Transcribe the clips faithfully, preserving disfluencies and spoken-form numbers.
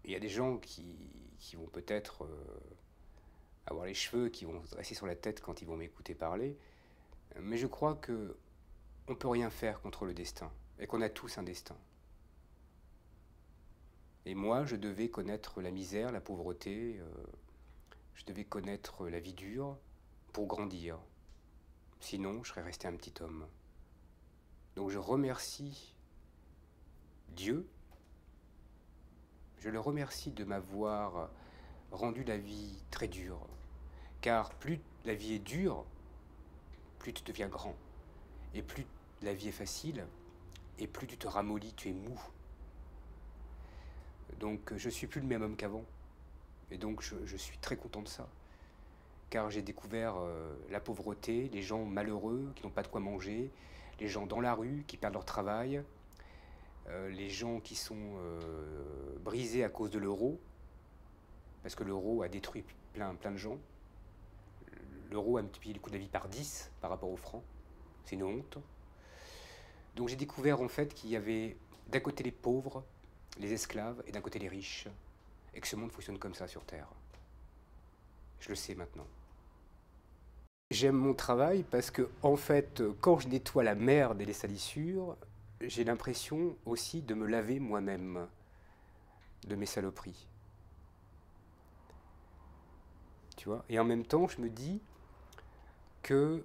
il y a des gens qui, qui vont peut-être euh, avoir les cheveux qui vont se dresser sur la tête quand ils vont m'écouter parler, mais je crois que on peut rien faire contre le destin et qu'on a tous un destin. Et moi, je devais connaître la misère, la pauvreté, euh, je devais connaître la vie dure pour grandir. Sinon, je serais resté un petit homme. Donc je remercie Dieu, je le remercie de m'avoir rendu la vie très dure. Car plus la vie est dure, plus tu deviens grand. Et plus la vie est facile, et plus tu te ramollis, tu es mou. Donc je suis plus le même homme qu'avant. Et donc je, je suis très content de ça. Car j'ai découvert euh, la pauvreté, les gens malheureux qui n'ont pas de quoi manger, les gens dans la rue qui perdent leur travail, euh, les gens qui sont euh, brisés à cause de l'euro, parce que l'euro a détruit plein, plein de gens. L'euro a multiplié le coût de la vie par dix par rapport au franc. C'est une honte. Donc j'ai découvert en fait qu'il y avait d'un côté les pauvres, les esclaves, et d'un côté les riches. Et que ce monde fonctionne comme ça sur Terre. Je le sais maintenant. J'aime mon travail parce que, en fait, quand je nettoie la merde et les salissures, j'ai l'impression aussi de me laver moi-même de mes saloperies. Tu vois? Et en même temps, je me dis que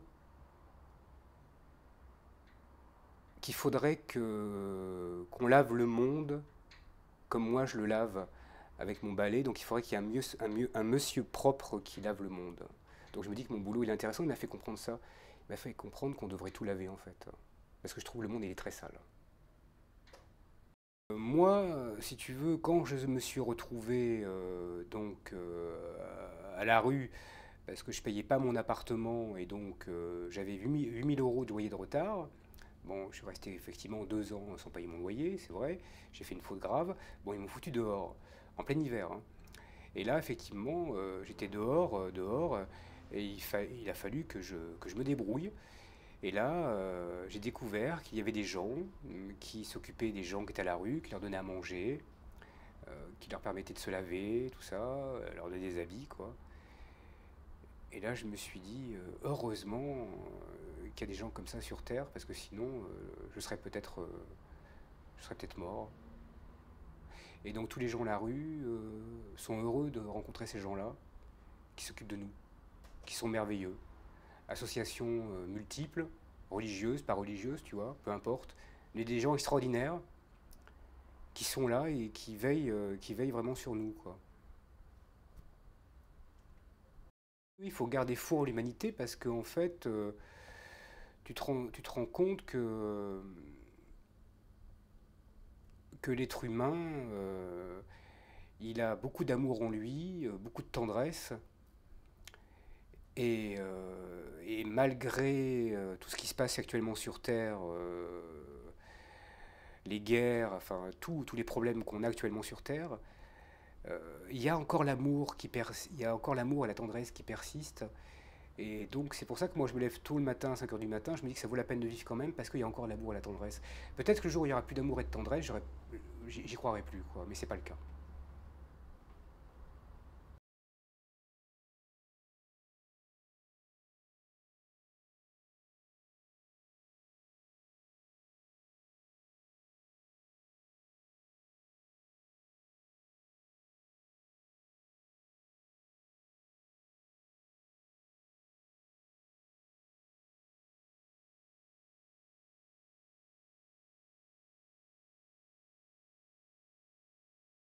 qu'il faudrait que qu'on lave le monde comme moi je le lave avec mon balai. Donc il faudrait qu'il y ait un, mieux, un, mieux, un monsieur propre qui lave le monde. Donc je me dis que mon boulot il est intéressant. Il m'a fait comprendre ça. Il m'a fait comprendre qu'on devrait tout laver en fait. Parce que je trouve le monde il est très sale. Euh, Moi, si tu veux, quand je me suis retrouvé euh, donc euh, à la rue parce que je payais pas mon appartement et donc euh, j'avais huit mille euros de loyer de retard. Bon, je suis resté effectivement deux ans sans payer mon loyer, c'est vrai. J'ai fait une faute grave. Bon, ils m'ont foutu dehors, en plein hiver, hein. Et là, effectivement, euh, j'étais dehors, euh, dehors, euh, et il, fa- il a fallu que je, que je me débrouille. Et là, euh, j'ai découvert qu'il y avait des gens hum, qui s'occupaient des gens qui étaient à la rue, qui leur donnaient à manger, euh, qui leur permettaient de se laver, tout ça, euh, leur donnaient des habits, quoi. Et là, je me suis dit, euh, heureusement euh, qu'il y a des gens comme ça sur Terre, parce que sinon, euh, je serais peut-être euh, je serais peut-être mort. Et donc tous les gens à la rue euh, sont heureux de rencontrer ces gens-là, qui s'occupent de nous, qui sont merveilleux. Associations euh, multiples, religieuses, pas religieuses, tu vois, peu importe. Mais des gens extraordinaires qui sont là et qui veillent, euh, qui veillent vraiment sur nous, quoi. Il faut garder foi en l'humanité parce qu'en fait, euh, tu te rends, tu te rends compte que, que l'être humain, euh, il a beaucoup d'amour en lui, euh, beaucoup de tendresse, et, euh, et malgré euh, tout ce qui se passe actuellement sur Terre, euh, les guerres, enfin tout- tous les problèmes qu'on a actuellement sur Terre, euh, il y a encore l'amour qui pers- il y a encore l'amour et la tendresse qui persistent. Et donc c'est pour ça que moi je me lève tôt le matin, à cinq heures du matin, je me dis que ça vaut la peine de vivre quand même parce qu'il y a encore l'amour et la tendresse. Peut-être que le jour où il y aura plus d'amour et de tendresse, j'aurais- j'y j'y croirai plus, quoi, mais c'est pas le cas.